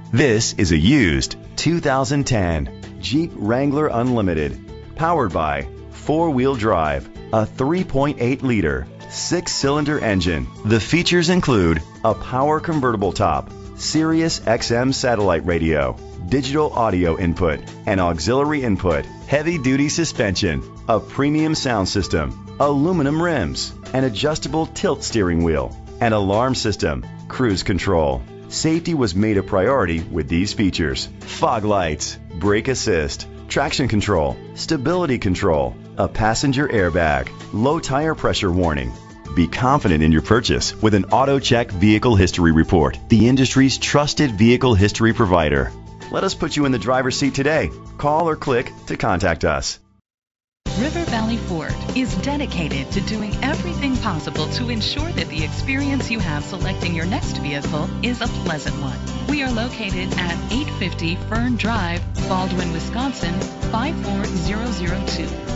This is a used 2010 Jeep Wrangler Unlimited, powered by four-wheel drive, a 3.8-liter, six-cylinder engine. The features include a power convertible top, Sirius XM satellite radio, digital audio input, and auxiliary input, heavy-duty suspension, a premium sound system, aluminum rims, an adjustable tilt steering wheel, an alarm system, cruise control. Safety was made a priority with these features: fog lights, brake assist, traction control, stability control, a passenger airbag, low tire pressure warning. Be confident in your purchase with an AutoCheck Vehicle History Report, the industry's trusted vehicle history provider. Let us put you in the driver's seat today. Call or click to contact us. River Valley Ford is dedicated to doing everything possible to ensure that the experience you have selecting your next vehicle is a pleasant one. We are located at 850 Fern Drive, Baldwin, Wisconsin, 54002.